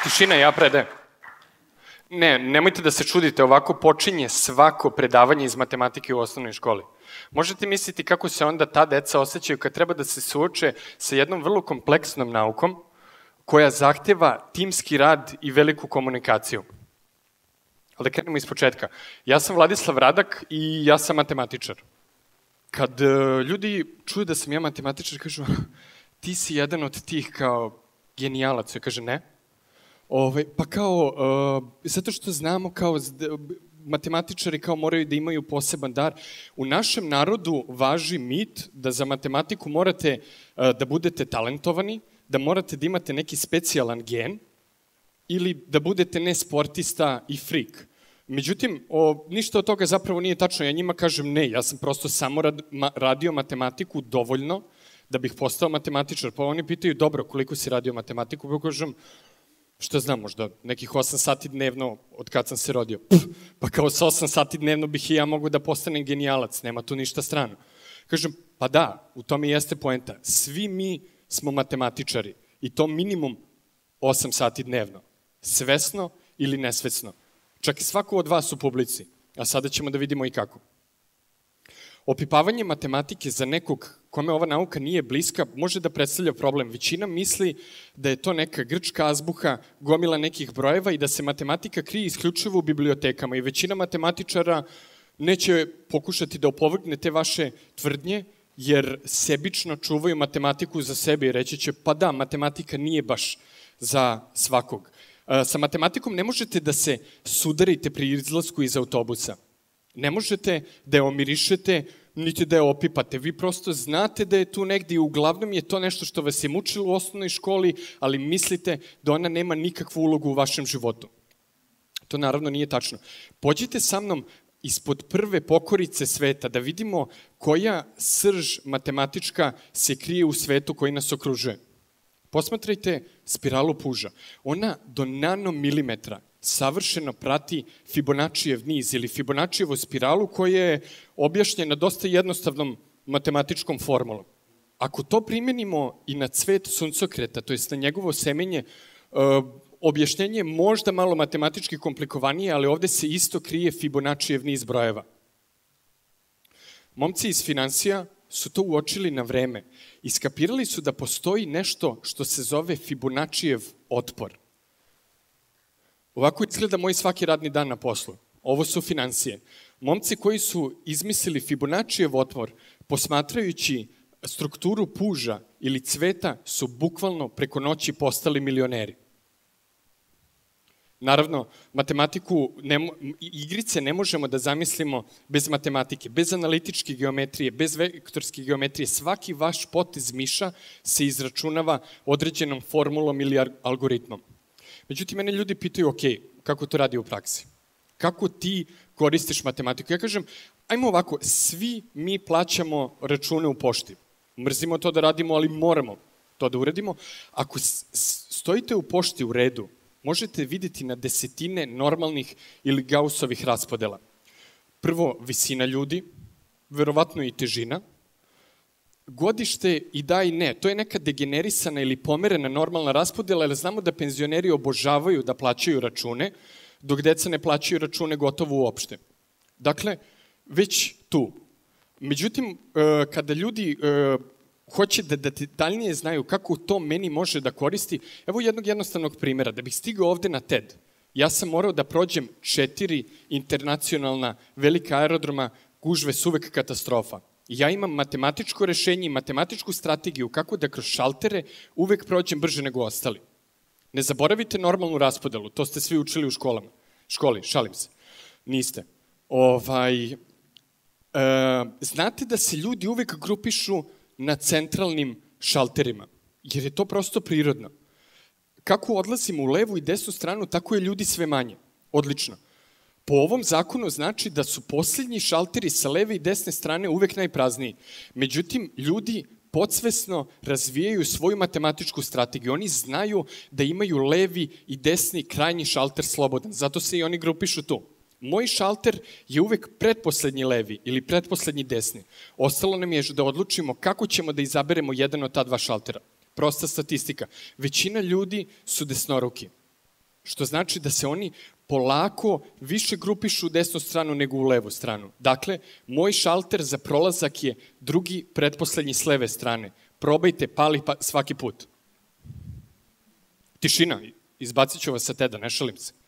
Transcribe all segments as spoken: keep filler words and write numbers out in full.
Tišina, ja predajem. Ne, nemojte da se čudite, ovako počinje svako predavanje iz matematike u osnovnoj školi. Možete misliti kako se onda ta deca osjećaju kad treba da se suoče sa jednom vrlo kompleksnom naukom koja zahteva timski rad i veliku komunikaciju. Ali da krenemo iz početka. Ja sam Vladislav Radak i ja sam matematičar. Kad uh, ljudi čuju da sam ja matematičar, kažu ti si jedan od tih kao genijalac. Ja kažem ne. Ove, pa kao, uh, zato što znamo kao matematičari kao moraju da imaju poseban dar. U našem narodu važi mit da za matematiku morate uh, da budete talentovani, da morate da imate neki specijalan gen ili da budete ne sportista i frik. Međutim, o, ništa od toga zapravo nije tačno. Ja njima kažem ne, ja sam prosto samo rad, ma, radio matematiku dovoljno da bih postao matematičar. Pa oni pitaju, dobro, koliko si radio matematiku? Pa kažem, šta znam, možda nekih osam sati dnevno od kad sam se rodio. Pff, pa kao sa osam sati dnevno bih i ja mogu da postanem genijalac, nema tu ništa strano. Kažem, pa da, u tome jeste poenta. Svi mi smo matematičari i to minimum osam sati dnevno. Svesno ili nesvesno. Čak i svako od vas u publici, a sada ćemo da vidimo i kako. Opipavanje matematike za nekog kome ova nauka nije bliska može da predstavlja problem. Većina misli da je to neka grčka azbuka, gomila nekih brojeva i da se matematika krije isključivo u bibliotekama. I većina matematičara neće pokušati da opovrgne te vaše tvrdnje, jer sebično čuvaju matematiku za sebe i reći će, pa da, matematika nije baš za svakog. Sa matematikom ne možete da se sudarite pri izlasku iz autobusa. Ne možete da je omirišete, niti da je opipate. Vi prosto znate da je tu negdje i uglavnom je to nešto što vas je mučilo u osnovnoj školi, ali mislite da ona nema nikakvu ulogu u vašem životu. To naravno nije tačno. Pođite sa mnom ispod prve pokorice sveta da vidimo koja srž matematička se krije u svetu koji nas okružuje. Posmatrajte spiralu puža. Ona do nanomilimetra savršeno prati Fibonaccijev niz ili Fibonaccijevu spiralu koja je objašnjena dosta jednostavnom matematičkom formulom. Ako to primenimo i na cvet suncokreta, to jest na njegovo semenje, objašnjenje je možda malo matematički komplikovanije, ali ovde se isto krije Fibonaccijev niz brojeva. Momci iz finansija su to uočili na vreme. Iskapirali su da postoji nešto što se zove Fibonaccijev otpor. Ovako izgleda moj svaki radni dan na poslu. Ovo su finansije. Momci koji su izmislili Fibonaccijev otpor, posmatrajući strukturu puža ili cveta, su bukvalno preko noći postali milioneri. Naravno, matematiku, ne, igrice ne možemo da zamislimo bez matematike, bez analitičke geometrije, bez vektorske geometrije. Svaki vaš potez miša se izračunava određenom formulom ili algoritmom. Međutim, mene ljudi pitaju, ok, kako to radi u praksi? Kako ti koristiš matematiku? Ja kažem, ajmo ovako, svi mi plaćamo račune u pošti. Mrzimo to da radimo, ali moramo to da uradimo. Ako stojite u pošti u redu, možete vidjeti na desetine normalnih ili Gaussovih raspodela. Prvo, visina ljudi, verovatno i težina, godište i da i ne. To je neka degenerisana ili pomerena normalna raspodela, jer znamo da penzioneri obožavaju da plaćaju račune, dok deca ne plaćaju račune gotovo uopšte. Dakle, već tu. Međutim, kada ljudi hoće da detaljnije znaju kako to meni može da koristi, evo jednog jednostavnog primjera. Da bih stigao ovde na TED, ja sam morao da prođem četiri internacionalna velika aerodroma, gužve su uvek katastrofa. Ja imam matematičko rešenje i matematičku strategiju kako da kroz šaltere uvek prođem brže nego ostali. Ne zaboravite normalnu raspodelu, to ste svi učili u školama. Školi, šalim se. Niste. Ovaj, e, znate da se ljudi uvek grupišu na centralnim šalterima, jer je to prosto prirodno. Kako odlazimo u levu i desnu stranu, tako je ljudi sve manje. Odlično. Po ovom zakonu znači da su posljednji šalteri sa leve i desne strane uvek najprazniji. Međutim, ljudi podsvesno razvijaju svoju matematičku strategiju. Oni znaju da imaju levi i desni krajnji šalter slobodan. Zato se i oni grupišu tu. Moj šalter je uvek pretposlednji levi ili pretposlednji desni. Ostalo nam je da odlučimo kako ćemo da izaberemo jedan od ta dva šaltera. Prosta statistika. Većina ljudi su desnoruki. što znači da se oni polako više grupišu u desnu stranu nego u levu stranu. Dakle, moj šalter za prolazak je drugi pretposlednji s leve strane. Probajte, pali pa svaki put. Tišina, izbacit ću vas sa teda, ne šalim se.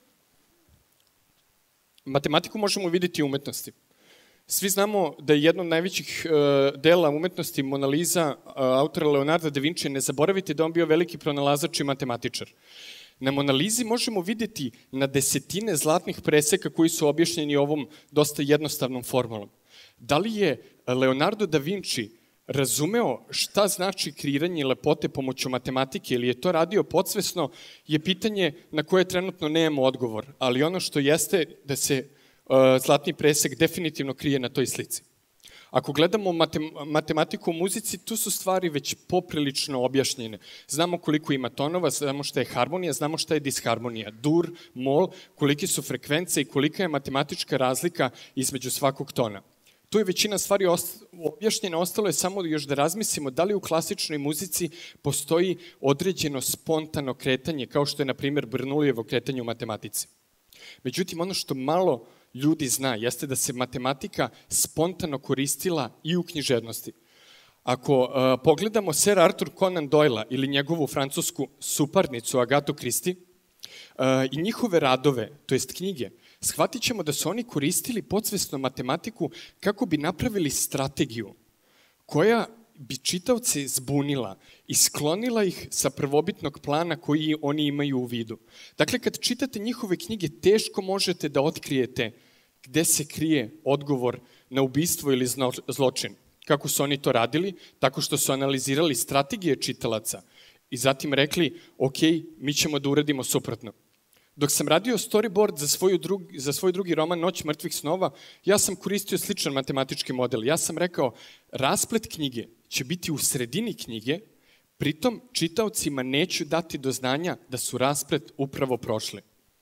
Matematiku možemo vidjeti u umetnosti. Svi znamo da je jedno od najvećih uh, dela umetnosti Mona Lisa uh, autora Leonarda da Vinci. Ne zaboravite da on bio veliki pronalazač i matematičar. Na Mona Lisi možemo vidjeti na desetine zlatnih preseka koji su objašnjeni ovom dosta jednostavnom formulom. Da li je Leonardo da Vinci razumeo šta znači kreiranje lepote pomoću matematike ili je to radio podsvesno, je pitanje na koje trenutno nemamo odgovor. Ali ono što jeste da se uh, zlatni presek definitivno krije na toj slici. Ako gledamo matematiku u muzici, tu su stvari već poprilično objašnjene. Znamo koliko ima tonova, znamo šta je harmonija, znamo šta je disharmonija, dur, mol, kolike su frekvence i kolika je matematička razlika između svakog tona. Tu je većina stvari objašnjena, ostalo je samo još da razmislimo da li u klasičnoj muzici postoji određeno spontano kretanje, kao što je, na primjer, Bernoullijevo kretanje u matematici. Međutim, ono što malo ljudi zna jeste da se matematika spontano koristila i u književnosti. Ako uh, pogledamo Sir Arthur Conan Doyle-a ili njegovu francusku suparnicu Agatu Christie uh, i njihove radove, to jest knjige, shvatit ćemo da su oni koristili podsvesno matematiku kako bi napravili strategiju koja bi čitaoce zbunila i sklonila ih sa prvobitnog plana koji oni imaju u vidu. Dakle, kad čitate njihove knjige, teško možete da otkrijete gde se krije odgovor na ubistvo ili zločin. Kako su oni to radili? Tako što su analizirali strategije čitalaca i zatim rekli, ok, mi ćemo da uradimo suprotno. Dok sam radio storyboard za, svoju drugi, za svoj drugi roman Noć mrtvih snova, ja sam koristio sličan matematički model. Ja sam rekao, rasplet knjige će biti u sredini knjige, pritom čitaocima neću dati do znanja da su rasplet upravo prošli.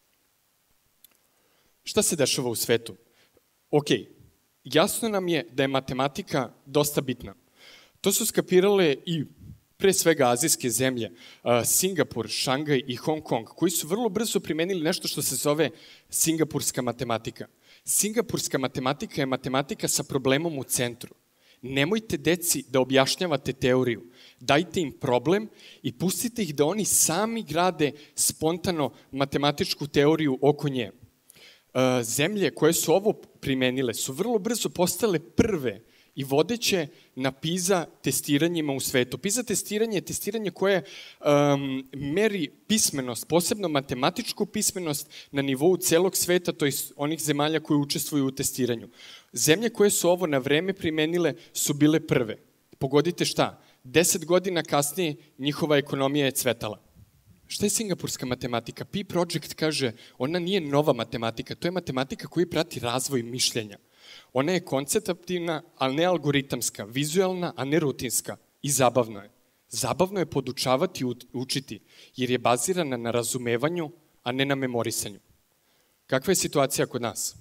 Šta se dešava u svetu? Ok, jasno nam je da je matematika dosta bitna. To su skapirale i pre svega azijske zemlje, Singapur, Šangaj i Hong Kong, koji su vrlo brzo primenili nešto što se zove singapurska matematika. Singapurska matematika je matematika sa problemom u centru. Nemojte deci da objašnjavate teoriju. Dajte im problem i pustite ih da oni sami grade spontano matematičku teoriju oko nje. Zemlje koje su ovo primenile su vrlo brzo postale prve i vodeće na PISA testiranjima u svetu. PISA testiranje je testiranje koje um, meri pismenost, posebno matematičku pismenost na nivou celog sveta, to je onih zemalja koje učestvuju u testiranju. Zemlje koje su ovo na vreme primenile su bile prve. Pogodite šta? Deset godina kasnije njihova ekonomija je cvetala. Šta je singapurska matematika? Pi Project kaže, ona nije nova matematika, to je matematika koja prati razvoj mišljenja. Ona je konceptivna, ali ne algoritamska, vizualna, a ne rutinska. I zabavno je. Zabavno je podučavati i učiti, jer je bazirana na razumevanju, a ne na memorisanju. Kakva je situacija kod nas?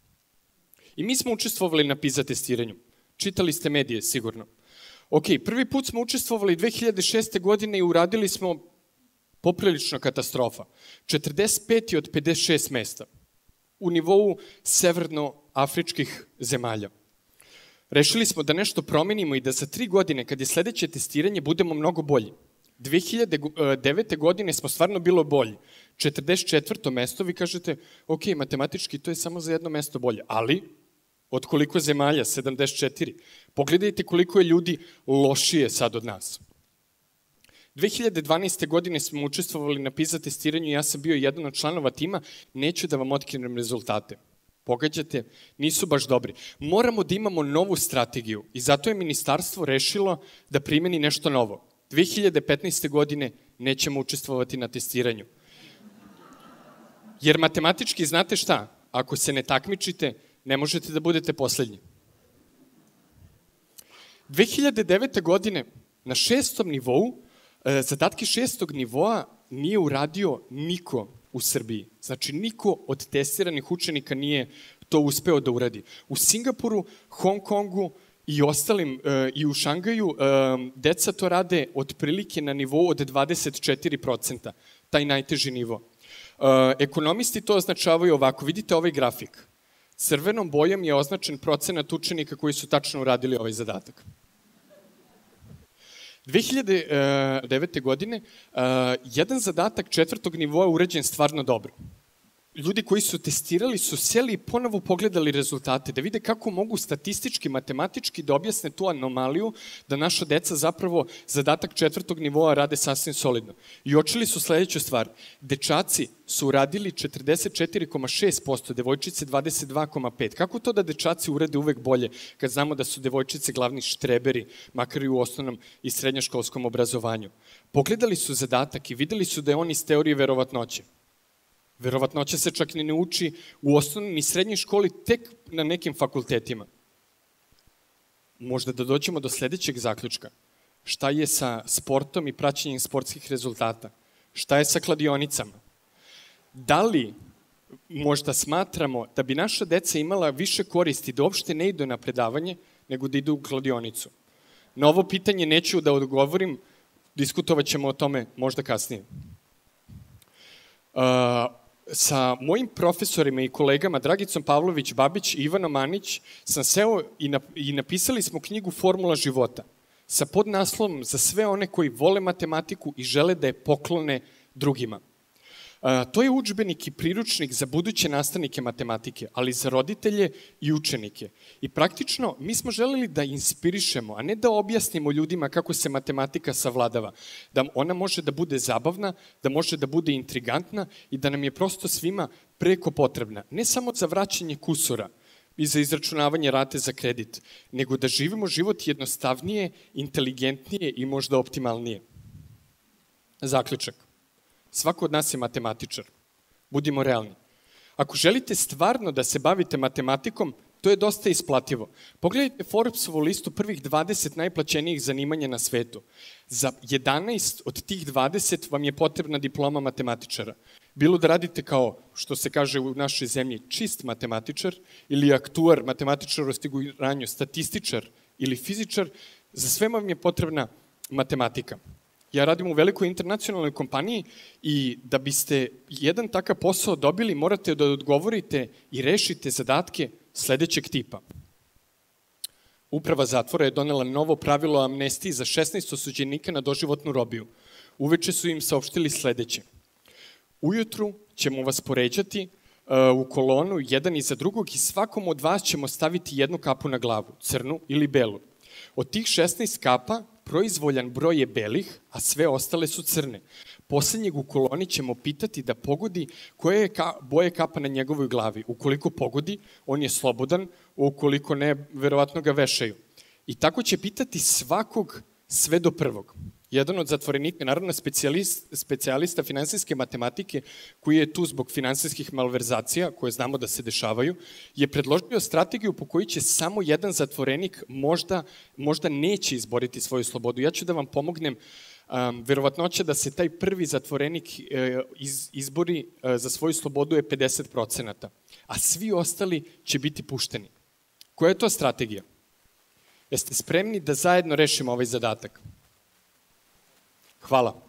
I mi smo učestvovali na PISA testiranju. Čitali ste medije, sigurno. Ok, prvi put smo učestvovali dve hiljade šeste. godine i uradili smo poprilično katastrofa. četrdeset pet od pedeset šest mesta u nivou severnoafričkih zemalja. Rešili smo da nešto promenimo i da za tri godine, kad je sledeće testiranje, budemo mnogo bolji. dve hiljade devete. godine smo stvarno bilo bolji. četrdeset četvrto mesto, vi kažete, ok, matematički to je samo za jedno mesto bolje, ali od koliko zemalja? sedamdeset četiri. Pogledajte koliko je ljudi lošije sad od nas. dve hiljade dvanaeste. godine smo učestvovali na PISA testiranju i ja sam bio jedan od članova tima, neću da vam otkrinem rezultate. Pogađate, nisu baš dobri. Moramo da imamo novu strategiju i zato je ministarstvo rešilo da primeni nešto novo. dve hiljade petnaeste. godine nećemo učestvovati na testiranju. Jer matematički, znate šta? Ako se ne takmičite, ne možete da budete poslednji. dve hiljade devete. godine na šestom nivou, zadatke šestog nivoa nije uradio niko u Srbiji. Znači, niko od testiranih učenika nije to uspeo da uradi. U Singapuru, Hong Kongu i ostalim, i u Šangaju, deca to rade otprilike na nivou od dvadeset četiri procenta, taj najteži nivo. Ekonomisti to označavaju ovako. Vidite ovaj grafik. Crvenom bojom je označen procenat učenika koji su tačno uradili ovaj zadatak. dve hiljade devete. godine jedan zadatak četvrtog nivoa urađen stvarno dobro. Ljudi koji su testirali su seli i ponovo pogledali rezultate, da vide kako mogu statistički, matematički da objasne tu anomaliju, da naša deca zapravo zadatak četvrtog nivoa rade sasvim solidno. I uočili su sledeću stvar. Dečaci su uradili četrdeset četiri zarez šest posto, devojčice dvadeset dva zarez pet posto. Kako to da dečaci urade uvek bolje, kad znamo da su devojčice glavni štreberi, makar i u osnovnom i srednjoškolskom obrazovanju? Pogledali su zadatak i videli su da je on iz teorije verovatnoće. Verovatnoća se čak ni ne uči u osnovnoj ni srednjoj školi, tek na nekim fakultetima. Možda da dođemo do sledećeg zaključka. Šta je sa sportom i praćenjem sportskih rezultata? Šta je sa kladionicama? Da li možda smatramo da bi naša deca imala više koristi da uopšte ne idu na predavanje, nego da idu u kladionicu? Na ovo pitanje neću da odgovorim, diskutovat ćemo o tome možda kasnije. Uh, sa mojim profesorima i kolegama Dragicom Pavlović-Babić i Ivanom Manić sam seo i, na, i napisali smo knjigu Formula života sa podnaslovom za sve one koji vole matematiku i žele da je poklone drugima. Uh, to je udžbenik i priručnik za buduće nastavnike matematike, ali za roditelje i učenike. I praktično mi smo želeli da inspirišemo, a ne da objasnimo ljudima kako se matematika savladava. Da ona može da bude zabavna, da može da bude intrigantna i da nam je prosto svima preko potrebna. Ne samo za vraćanje kusura i za izračunavanje rate za kredit, nego da živimo život jednostavnije, inteligentnije i možda optimalnije. Zaključak. Svako od nas je matematičar. Budimo realni. Ako želite stvarno da se bavite matematikom, to je dosta isplativo. Pogledajte Forbesovu listu prvih dvadeset najplaćenijih zanimanja na svetu. Za jedanaest od tih dvadeset vam je potrebna diploma matematičara. Bilo da radite kao, što se kaže u našoj zemlji, čist matematičar ili aktuar, matematičar u osiguranju, statističar ili fizičar, za sve vam je potrebna matematika. Ja radim u velikoj internacionalnoj kompaniji i da biste jedan takav posao dobili, morate da odgovorite i rešite zadatke sledećeg tipa. Uprava zatvora je donela novo pravilo o amnestiji za šesnaest osuđenika na doživotnu robiju. Uveče su im saopštili sledeće. Ujutru ćemo vas poređati uh, u kolonu jedan iza drugog i svakom od vas ćemo staviti jednu kapu na glavu, crnu ili belu. Od tih šesnaest kapa proizvoljan broj je belih, a sve ostale su crne. Poslednjeg u koloni ćemo pitati da pogodi koje je ka, boje kapa na njegovoj glavi. Ukoliko pogodi, on je slobodan, ukoliko ne, verovatno ga vešaju. I tako će pitati svakog sve do prvog. Jedan od zatvorenika, naravno specijalist, specijalista finansijske matematike, koji je tu zbog finansijskih malverzacija, koje znamo da se dešavaju, je predložio strategiju po kojoj će samo jedan zatvorenik možda, možda neće izboriti svoju slobodu. Ja ću da vam pomognem. Um, verovatnoća da se taj prvi zatvorenik uh, iz, izbori uh, za svoju slobodu je pedeset procenata, a svi ostali će biti pušteni. Koja je to strategija? Jeste spremni da zajedno rešimo ovaj zadatak? Hvala.